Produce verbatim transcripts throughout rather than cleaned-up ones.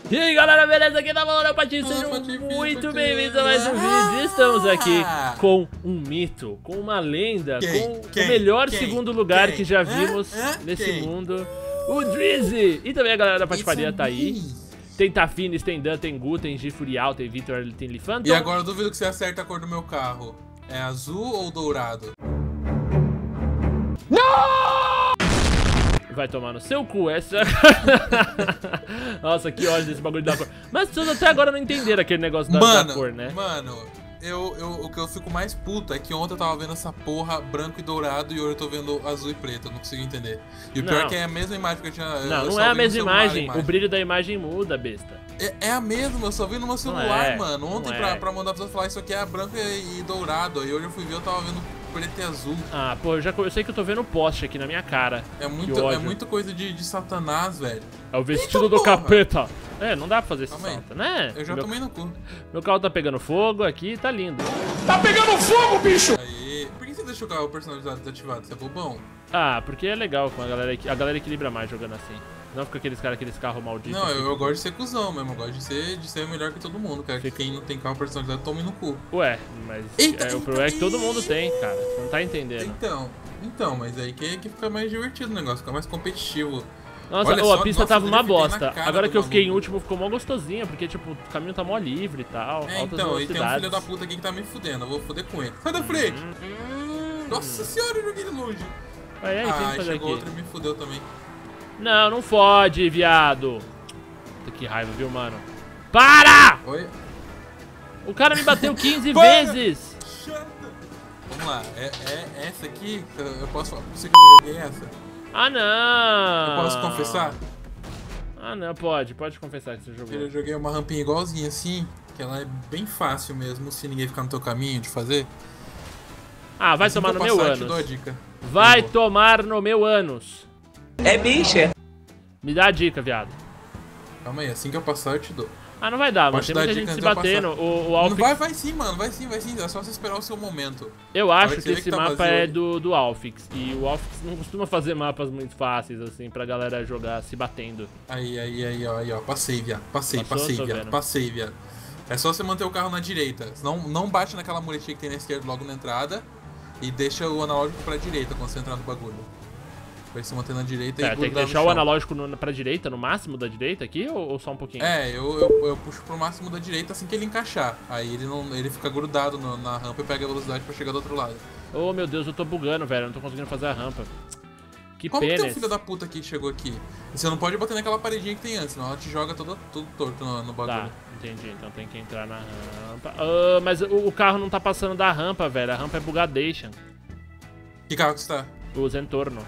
E aí galera, beleza? Aqui tá falando o Patinho, sejam muito bem-vindos a mais um vídeo. Estamos aqui com um mito, com uma lenda, quem? com Quem? o melhor Quem? segundo lugar Quem? que já Hã? vimos Hã? nesse Quem? mundo, o Drizzy. E também a galera da Patifaria Isso tá aí. mesmo. Tem Tafines, tem Dan, tem Gu, tem Gifurial, tem Victor, tem Lifanton. E agora eu duvido que você acerta a cor do meu carro. É azul ou dourado? Vai tomar no seu cu, essa... Nossa, que ódio desse bagulho da cor. Mas vocês até agora não entenderam aquele negócio da, mano, da cor, né? Mano, eu, eu, o que eu fico mais puto é que ontem eu tava vendo essa porra branco e dourado e hoje eu tô vendo azul e preto, eu não consigo entender. E o pior Não. é que é a mesma imagem que eu tinha... eu Não, não só é a vi no mesma celular imagem. O brilho da imagem muda, besta. É, é a mesma, eu só vi no meu celular, é, mano. não Ontem é. pra, pra mandar pra você falar isso aqui é branco e, e dourado. Aí hoje eu fui ver, eu tava vendo preto e azul. Ah, pô, eu já eu sei que eu tô vendo o poste aqui na minha cara. É Que muito, é ódio. muito coisa de, de satanás, velho. É o vestido Eita, do porra. capeta. É, não dá pra fazer esse Calma aí. salto, né? Eu já meu, tomei no cu. meu carro tá pegando fogo aqui, tá lindo. Tá pegando fogo, bicho! Aí, por que você deixou o carro personalizado desativado? Você é bobão? Ah, porque é legal com a galera, a galera equilibra mais jogando assim. Não fica aqueles caras, aqueles carros malditos. Não, eu, assim. eu gosto de ser cuzão mesmo. Eu gosto de ser, de ser melhor que todo mundo, cara. Que quem não tem carro personalizado tome no cu. Ué, mas Eita, é, o eita, problema é que todo mundo eita. tem, cara. Você não tá entendendo. Então, então, mas aí que, que fica mais divertido o negócio, fica mais competitivo. Nossa, Olha ô, só, a pista nossa, tava eu uma driftei na bosta. cara Agora do que eu fiquei em maluco. último, ficou mó gostosinha, porque, tipo, o caminho tá mó livre e tal. É, altas então, e tem um velocidades. filho da puta aqui que tá me fudendo, eu vou fuder com ele. Sai da frente! Nossa senhora, eu joguei de longe. Aí, aí, tem que Ah, fazer chegou aqui. outro e me fudeu também. Não, não fode, viado. Puta que raiva, viu, mano? Para! Oi? O cara me bateu quinze Para! vezes. Chata! Vamos lá, é, é essa aqui, eu eu posso falar pra você que eu joguei essa? Ah, não. Eu posso confessar? Ah, não, pode. Pode confessar que você Eu jogou. joguei uma rampinha igualzinha assim, que ela é bem fácil mesmo, se ninguém ficar no teu caminho de fazer. Ah, vai Assim tomar que no eu meu passar, eu te dou a ânus. dica. Vai Eu vou. tomar no meu ânus. É bicha. Me dá a dica, viado. Calma aí, assim que eu passar eu te dou. Ah, não vai dar, mano. Pode Tem dar muita dica gente se antes de eu batendo. passar. O, o Não Alfix... vai, vai sim, mano, vai sim, vai sim, é só você esperar o seu momento. Eu hora acho que que você vê esse que tá mapa vazio é aí. do, do Alfix. E o Alfix não costuma fazer mapas muito fáceis, assim, pra galera jogar se batendo. Aí, aí, aí, ó, aí, ó, passei, viado, passei, Passou? passei, Tô viado, vendo. passei, viado. É só você manter o carro na direita, não, não bate naquela muretinha que tem na esquerda logo na entrada e deixa o analógico pra direita quando você entrar no bagulho. Vai se manter na direita É, e tem que grudar no deixar o chão. analógico no, pra direita, no máximo da direita aqui, ou, ou só um pouquinho? É, eu, eu, eu puxo pro máximo da direita assim que ele encaixar. Aí ele não, ele fica grudado no- na rampa e pega a velocidade pra chegar do outro lado. Oh, meu Deus, eu tô bugando, velho. Eu não tô conseguindo fazer a rampa. Que Como que pena. tem um esse- filho da puta que chegou aqui? Você não pode bater naquela paredinha que tem antes, senão ela te joga todo, todo torto no, no bagulho. Tá, entendi. Então tem que entrar na rampa. Ah, mas o, o carro não tá passando da rampa, velho. A rampa é bugadation. Que carro que você tá? O Zentorno.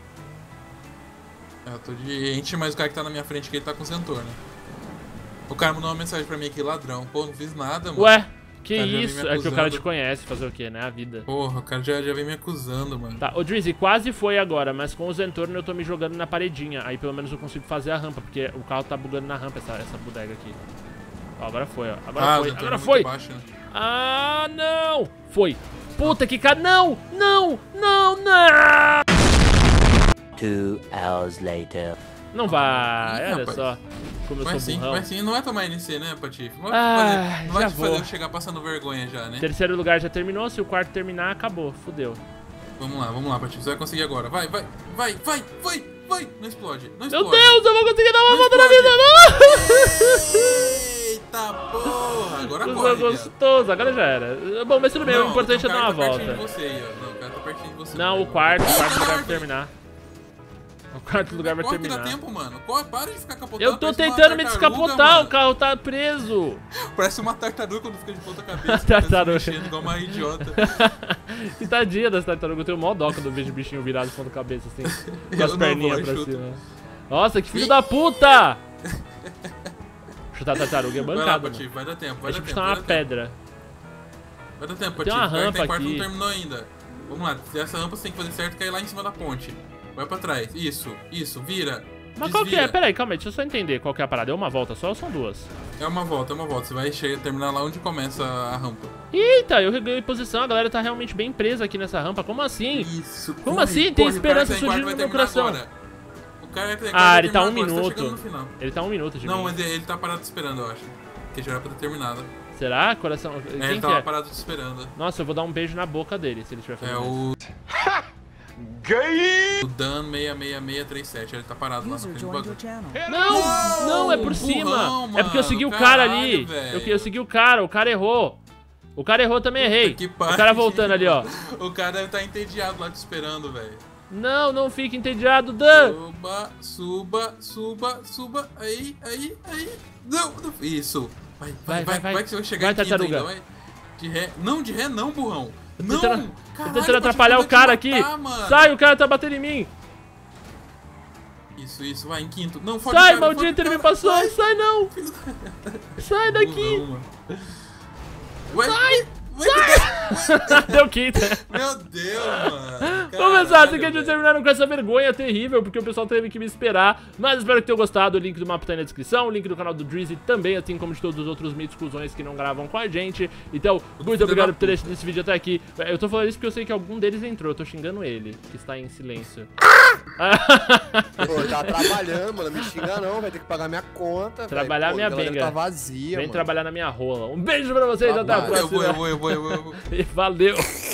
É, eu tô de ente, mas o cara que tá na minha frente aqui, ele tá com Zentor, né? O cara mandou uma mensagem pra mim aqui, ladrão. Pô, não fiz nada, mano. Ué, que O cara já vem isso? me É que o cara acusando. te conhece, fazer o quê, né? A vida. Porra, o cara já, já vem me acusando, mano. Tá, o Drizzy quase foi agora, mas com o Zentorno eu tô me jogando na paredinha. Aí pelo menos eu consigo fazer a rampa, porque o carro tá bugando na rampa, essa, essa bodega aqui. Ó, agora foi, ó. Agora ah, foi, o Zentor agora é muito foi! baixo, né? Ah, não! Foi! Puta que cara! Não! Não! Não! Não! Two hours later. Não vai, Ih, olha rapaz. só como eu Vai sou sim, burrão. vai sim. Não vai tomar N C, né, Patife? Não vai, Ah, te fazer, não vai já te fazer vou. eu chegar passando vergonha já, né? Terceiro lugar já terminou, se o quarto terminar, acabou, fudeu. Vamos lá, vamos lá, Patife. Você vai conseguir agora. Vai, vai, vai, vai, vai, vai. Não explode, não Meu explode. Deus, eu vou conseguir dar uma Não volta na explode. vida, não! Eita porra! Agora Coisa corre, viado. gostoso, agora já era. Bom, mas tudo bem, o Não, importante é tem um dar uma cara que tá pertinho volta. de você aí, ó. Não, o cara tá pertinho de você. Não, o Vai. quarto, o quarto Eita, lugar vai árvore. terminar. O quarto lugar vai Corre que dá terminar. tempo, mano. Corre, para de ficar capotando. Eu tô parece uma tentando me tartaruga, descapotar, mano. o carro tá preso. Parece uma tartaruga quando fica de ponta cabeça. Tartaruga. Fica se mexendo igual uma idiota. Que tadinha das tartarugas, eu tenho mó dó quando eu vejo o bichinho virado de ponta cabeça assim, com Eu as não perninhas vou, pra eu chuto. cima. Nossa, que filho da puta! Chutar tartaruga é Vai lá, bancada, mano. Patife, vai dar tempo, vai É dar tipo tempo. chutar Vai uma dar tempo. pedra. Vai dar tempo, Tem Patife. uma O cara que rampa tá em quarto aqui. não terminou ainda. Vamos lá, essa rampa você tem que fazer certo e cair lá em cima da ponte. Vai pra trás. Isso, isso, vira. Mas qual que é? desvia. Pera aí, calma aí, deixa eu só entender qual que é a parada. É uma volta só ou são duas? É uma volta, é uma volta. Você vai chegar, terminar lá onde começa a rampa. Eita, eu reganhei posição, a galera tá realmente bem presa aqui nessa rampa. Como assim? Isso, Como corre, assim? Tem corre, esperança o cara que tá em surgindo quarto no meu vai terminar coração. agora. O cara, o cara Ah, vai ele tá um terminar agora, minuto. tá chegando no final. Ele tá um minuto de Não, mim. mas ele tá parado esperando, eu acho. Porque já era pra ter terminado. Será? Coração... É, Quem ele que tava é? parado te esperando. Nossa, eu vou dar um beijo na boca dele se ele estiver fazendo É isso. o... Gay! O Dan seis seis seis três sete, ele tá parado lá no fim do bagulho. Não, não, é por cima. burrão, É porque eu mano, segui o cara caralho, ali. velho. Eu, eu segui o cara, o cara errou. O cara errou, também errei. Que O cara pariu. voltando ali, ó. O cara deve estar entediado lá te esperando, velho. Não, não fique entediado, Dan. Suba, suba, suba, suba. Aí, aí, aí. Não, não. Isso. Vai, vai, vai, vai, vai que você vai chegar Vai, em quinto tartaruga. ainda, vai. De ré. Não, de ré não, burrão. Não. tentando- Tô Caralho, tentando pra atrapalhar te o cara te aqui. matar, mano. Sai, o cara tá batendo em mim. Isso, isso, vai em quinto. Não, fode Sai, o cara, fode maldito, o ele me cara. passou. Vai. Sai não. Sai daqui. Burrão, mano. Vai, sai, Deu quinta. Meu Deus, mano. Vamos pensar, assim que a gente velho. terminaram com essa vergonha terrível, porque o pessoal teve que me esperar. Mas espero que tenham gostado. O link do mapa tá aí na descrição, o link do canal do Drizzy também, assim como de todos os outros mitos cuzões que não gravam com a gente. Então, muito obrigado por ter assistido esse vídeo até aqui. Eu tô falando isso porque eu sei que algum deles entrou. Eu tô xingando ele, que está em silêncio. Pô, tá trabalhando, mano. Me xinga não, vai ter que pagar minha conta. Trabalhar velho. Pô, minha a galera benga. tá vazia, Vem mano. trabalhar na minha rola. Um beijo pra vocês, até a Trabalho. Eu próxima. vou, eu vou, eu vou, eu vou. E valeu.